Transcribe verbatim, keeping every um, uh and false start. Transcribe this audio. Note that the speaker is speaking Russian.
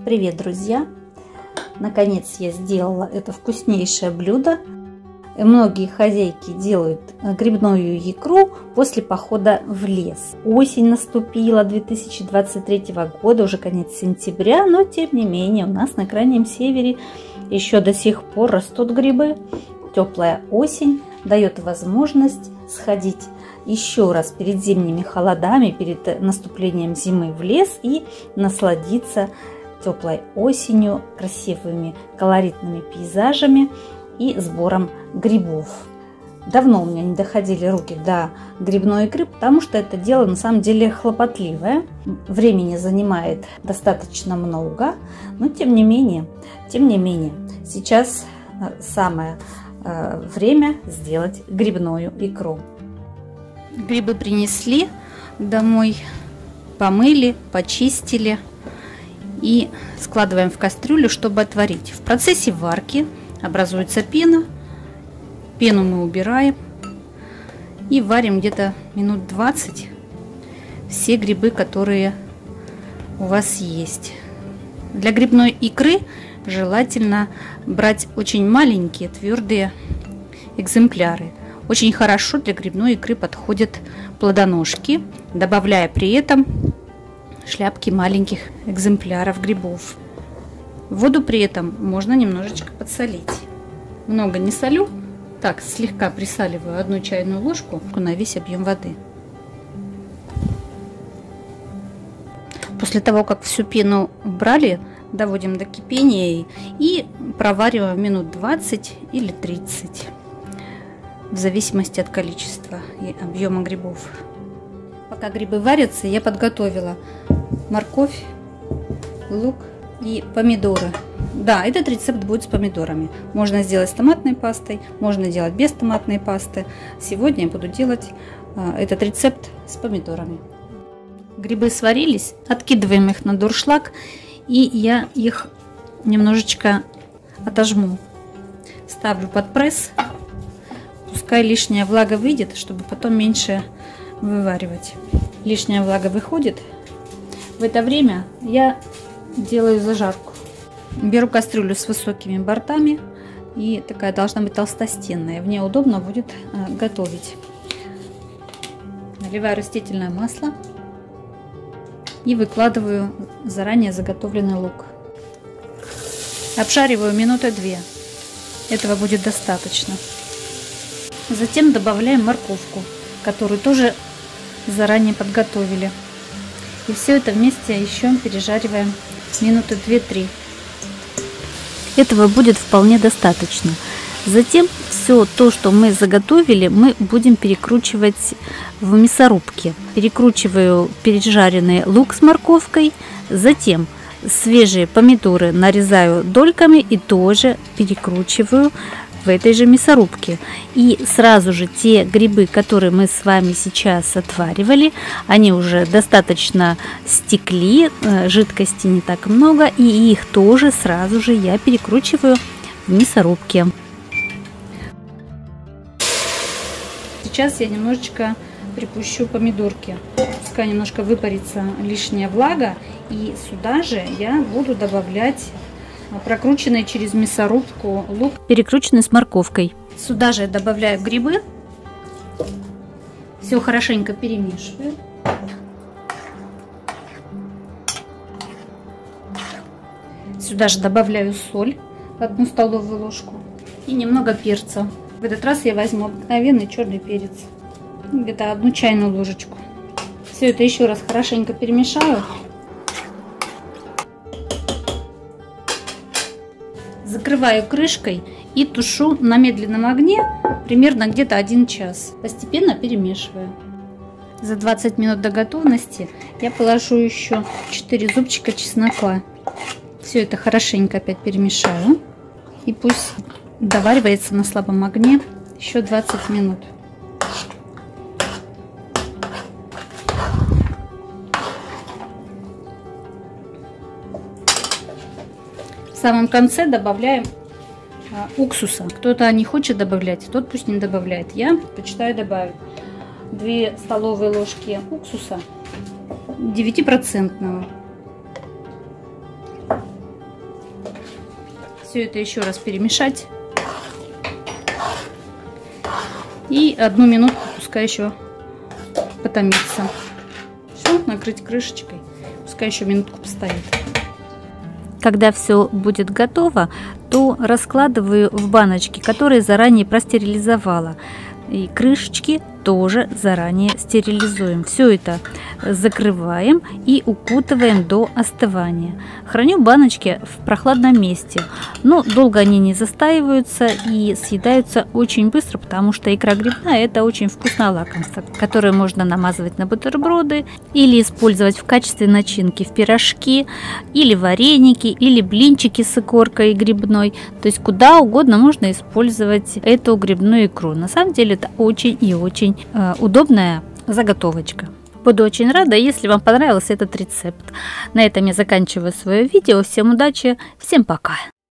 Привет, друзья! Наконец я сделала это вкуснейшее блюдо. Многие хозяйки делают грибную икру после похода в лес. Осень наступила две тысячи двадцать третьего года, уже конец сентября, но тем не менее у нас на крайнем севере еще до сих пор растут грибы. Теплая осень дает возможность сходить еще раз перед зимними холодами, перед наступлением зимы в лес и насладиться теплой осенью, красивыми колоритными пейзажами и сбором грибов. Давно у меня не доходили руки до грибной икры, потому что это дело на самом деле хлопотливое. Времени занимает достаточно много, но тем не менее, тем не менее, сейчас самое время сделать грибную икру. Грибы принесли домой, помыли, почистили и складываем в кастрюлю, чтобы отварить. В процессе варки образуется пена. Пену мы убираем и варим где-то минут двадцать все грибы, которые у вас есть. Для грибной икры желательно брать очень маленькие твердые экземпляры. Очень хорошо для грибной икры подходят плодоножки, добавляя при этом шляпки маленьких экземпляров грибов. Воду при этом можно немножечко подсолить. Много не солю, так слегка присаливаю одну чайную ложку на весь объем воды. После того, как всю пену убрали, доводим до кипения и провариваем минут двадцать или тридцать, в зависимости от количества и объема грибов. Пока грибы варятся, я подготовила морковь, лук и помидоры. Да, этот рецепт будет с помидорами. Можно сделать с томатной пастой, можно делать без томатной пасты. Сегодня я буду делать а, этот рецепт с помидорами. Грибы сварились, откидываем их на дуршлаг, и я их немножечко отожму. Ставлю под пресс, пускай лишняя влага выйдет, чтобы потом меньше вываривать. Лишняя влага выходит. В это время я делаю зажарку. Беру кастрюлю с высокими бортами, и такая должна быть толстостенная. В ней удобно будет готовить. Наливаю растительное масло и выкладываю заранее заготовленный лук. Обжариваю минуты две. Этого будет достаточно. Затем добавляем морковку, которую тоже заранее подготовили. И все это вместе еще пережариваем минуты две-три. Этого будет вполне достаточно. Затем все то, что мы заготовили, мы будем перекручивать в мясорубке. Перекручиваю пережаренный лук с морковкой, затем свежие помидоры нарезаю дольками и тоже перекручиваю в этой же мясорубке. И сразу же те грибы, которые мы с вами сейчас отваривали, они уже достаточно стекли, жидкости не так много, и их тоже сразу же я перекручиваю в мясорубке. Сейчас я немножечко припущу помидорки, пускай немножко выпарится лишняя влага, и сюда же я буду добавлять прокрученный через мясорубку лук, перекрученный с морковкой. Сюда же добавляю грибы, все хорошенько перемешиваю. Сюда же добавляю соль, одну столовую ложку, и немного перца. В этот раз я возьму обыкновенный черный перец, где-то одну чайную ложечку. Все это еще раз хорошенько перемешаю. Закрываю крышкой и тушу на медленном огне примерно где-то один час. Постепенно перемешиваю. За двадцать минут до готовности я положу еще четыре зубчика чеснока. Все это хорошенько опять перемешаю. И пусть доваривается на слабом огне еще двадцать минут. В самом конце добавляем а, уксуса. Кто-то не хочет добавлять, тот пусть не добавляет. Я предпочитаю добавить две столовые ложки уксуса девятипроцентного. Все это еще раз перемешать. И одну минутку пускай еще потомится. Все, накрыть крышечкой. Пускай еще минутку постоит. Когда все будет готово, то раскладываю в баночки, которые заранее простерилизовала. И крышечки тоже заранее стерилизуем. Все это закрываем и укутываем до остывания. Храню баночки в прохладном месте, но долго они не застаиваются и съедаются очень быстро, потому что икра грибная — это очень вкусное лакомство, которое можно намазывать на бутерброды или использовать в качестве начинки в пирожки, или вареники, или блинчики с икоркой грибной. То есть куда угодно можно использовать эту грибную икру. На самом деле это очень и очень э, удобная заготовочка. Буду очень рада, если вам понравился этот рецепт. На этом я заканчиваю свое видео. Всем удачи, всем пока!